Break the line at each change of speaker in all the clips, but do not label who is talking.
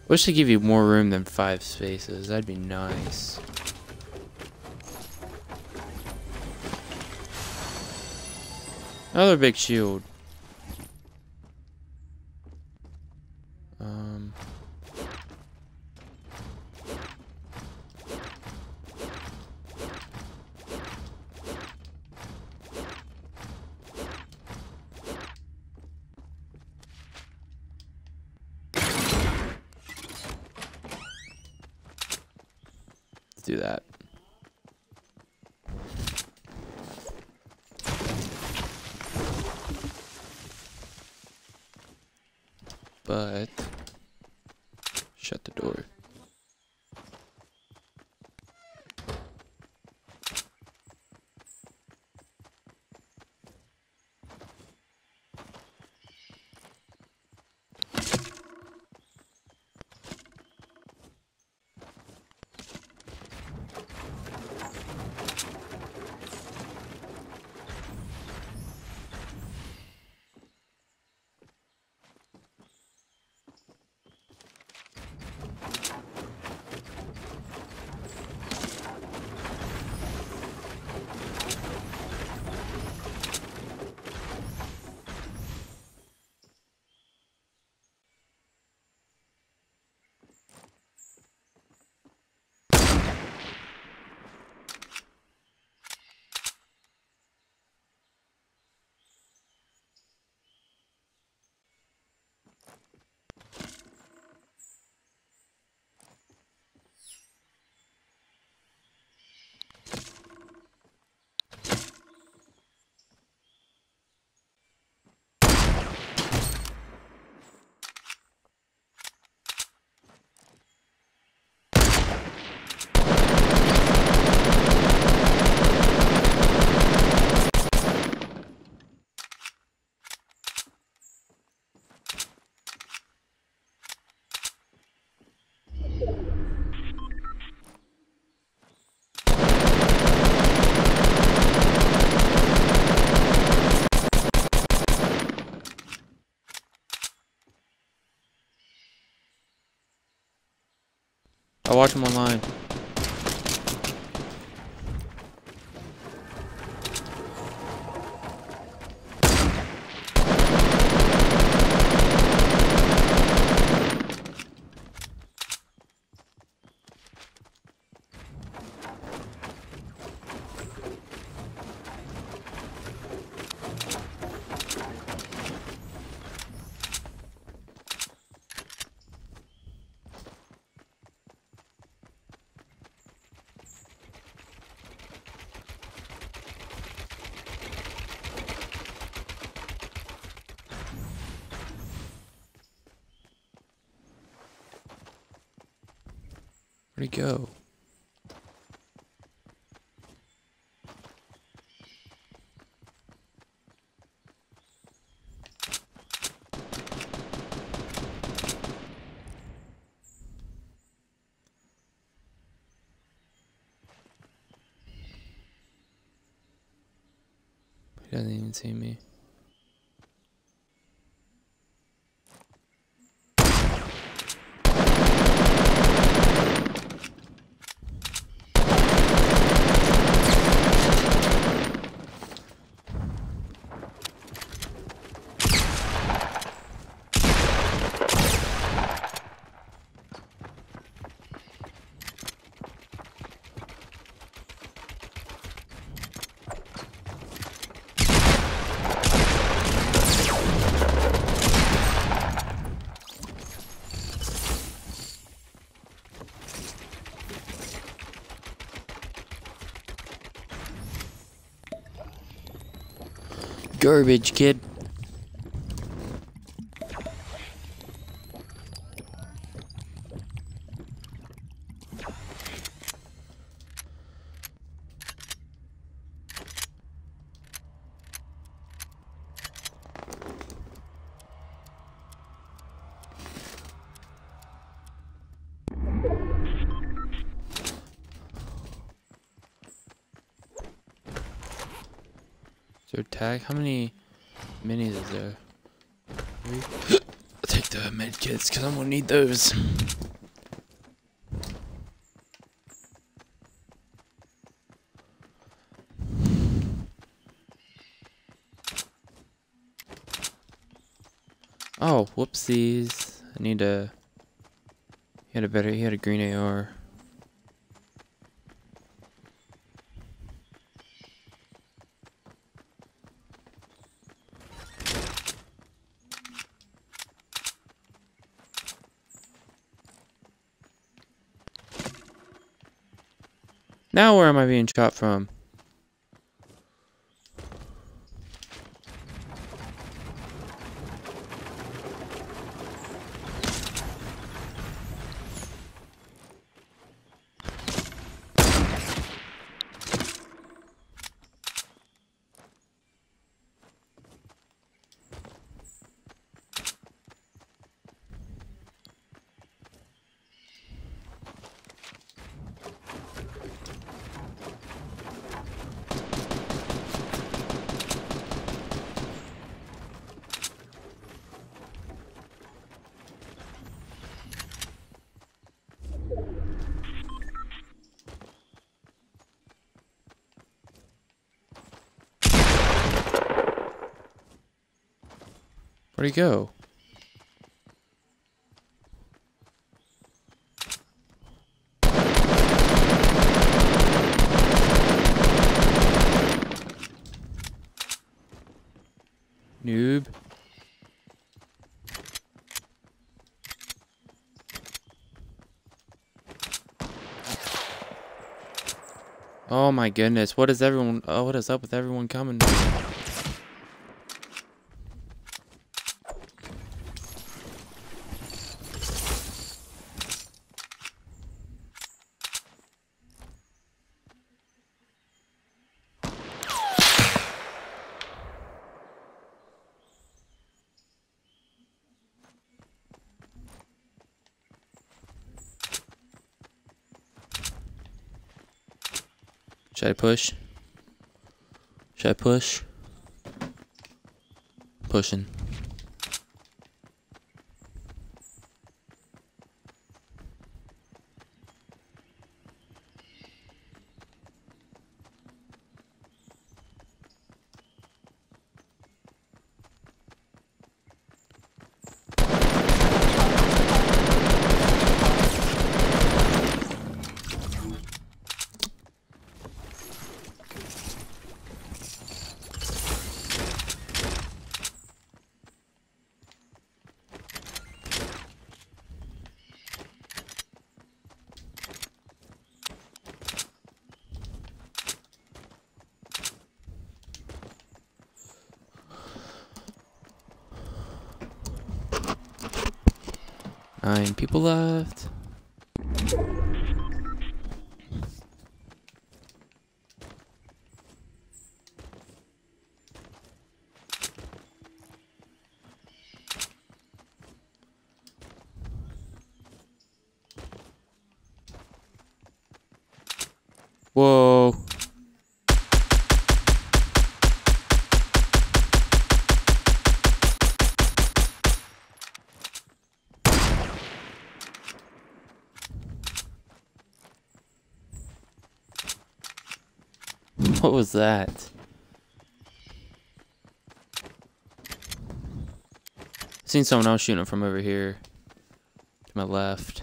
Wish they give you more room than 5 spaces. That'd be nice. Another big shield. Let's do that. But shut the door. I watch them online. Where'd he go? He doesn't even see me. Garbage, kid. So tag, how many minis is there? 3? take the med kits because I'm gonna need those. Oh, whoopsies. I need to... He had a green AR. Now where am I being shot from? Where'd he go? Noob. Oh my goodness, what is everyone, what is up with everyone coming? Should I push? Should I push? Pushing. Nine people left. Whoa. What was that? Seen someone else shooting from over here to my left.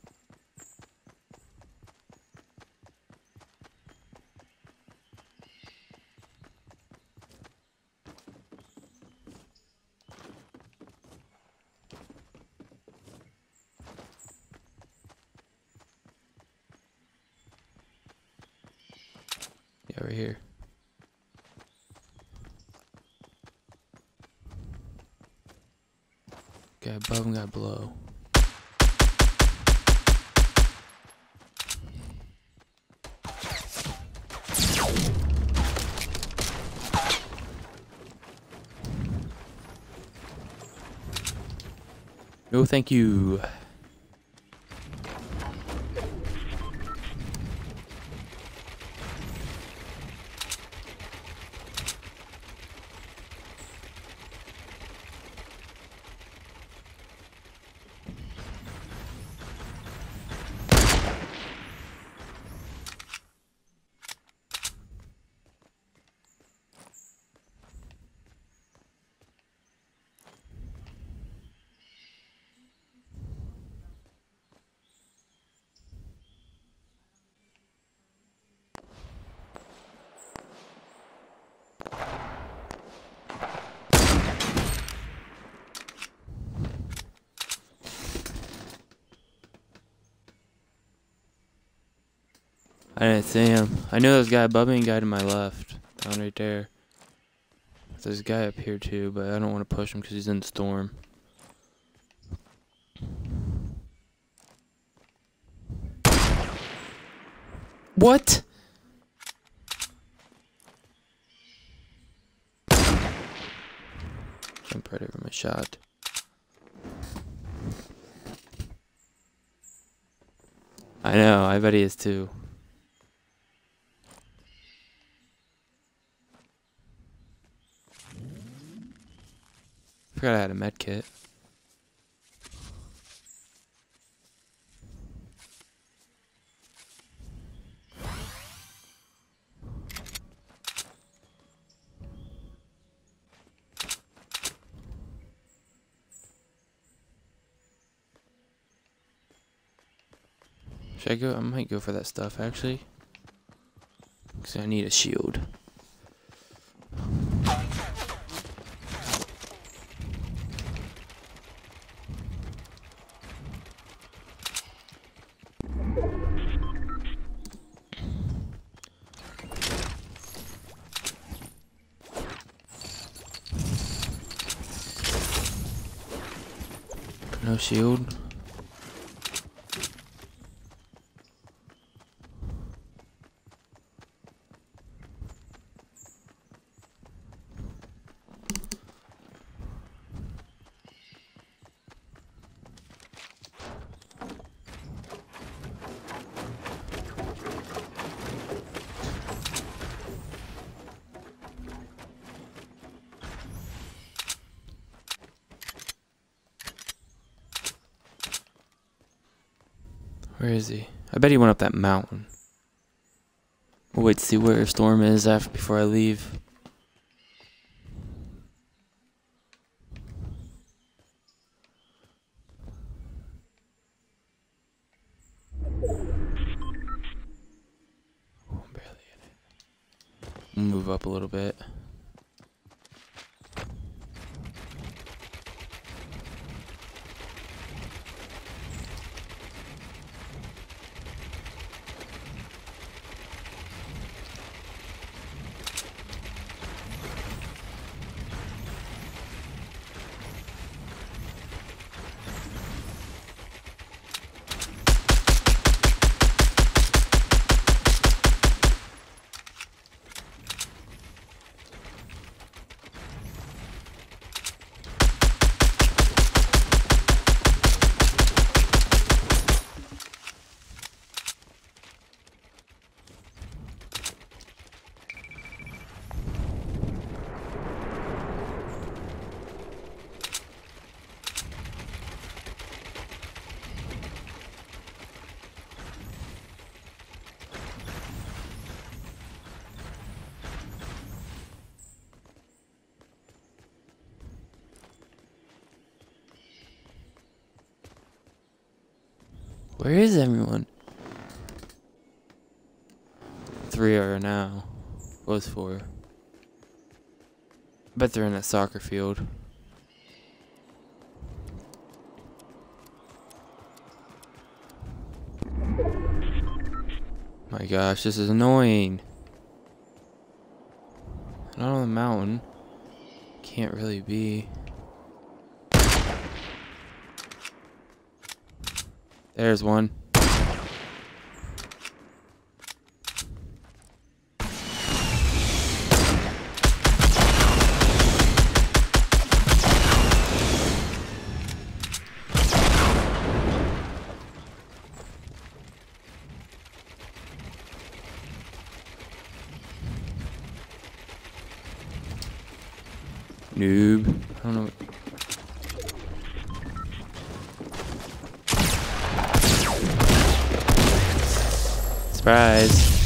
Yeah, right here. Guy above and guy below. No, thank you. I didn't see him. I knew there was a guy above me and a guy to my left. Down right there. There's a guy up here too, but I don't want to push him because he's in the storm. What? Jump right over my shot. I know, I bet he is too. Forgot I had a med kit. Should I go? I might go for that stuff actually. Because I need a shield. No shield. Where is he? I bet he went up that mountain. We'll wait to see where Storm is before I leave. Oh, I'm barely in it. Move up a little bit. Where is everyone? 3 are now. Was 4. I bet they're in that soccer field. My gosh, this is annoying. Not on the mountain. Can't really be. There's one. Noob. I don't know. Surprise.